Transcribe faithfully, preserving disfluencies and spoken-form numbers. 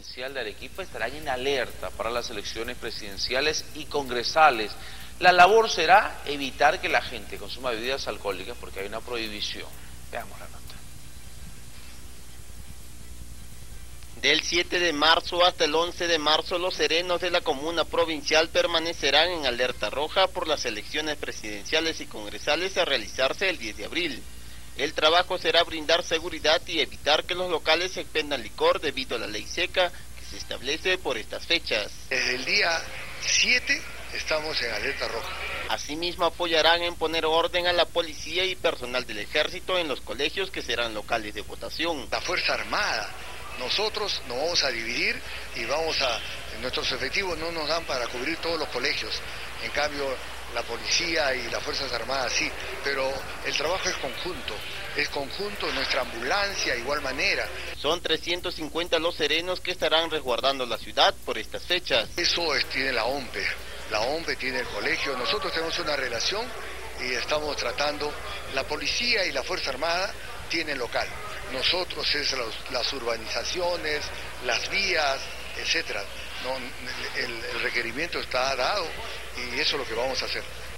provincial de Arequipa estarán en alerta para las elecciones presidenciales y congresales. La labor será evitar que la gente consuma bebidas alcohólicas porque hay una prohibición. Veamos la nota. Del siete de marzo hasta el once de marzo, los serenos de la comuna provincial permanecerán en alerta roja por las elecciones presidenciales y congresales a realizarse el diez de abril. El trabajo será brindar seguridad y evitar que los locales expendan licor debido a la ley seca que se establece por estas fechas. Desde el día siete estamos en alerta roja. Asimismo apoyarán en poner orden a la policía y personal del ejército en los colegios que serán locales de votación. La Fuerza Armada, nosotros nos vamos a dividir y vamos a, nuestros efectivos no nos dan para cubrir todos los colegios, en cambio la policía y las Fuerzas Armadas sí, pero el trabajo es conjunto, es conjunto, nuestra ambulancia igual manera. Son trescientos cincuenta los serenos que estarán resguardando la ciudad por estas fechas. Eso es, tiene la O M P E, la O M P E tiene el colegio, nosotros tenemos una relación y estamos tratando, la policía y la Fuerza Armada tienen local, nosotros es los, las urbanizaciones, las vías, etcétera. No, el, el requerimiento está dado y eso es lo que vamos a hacer.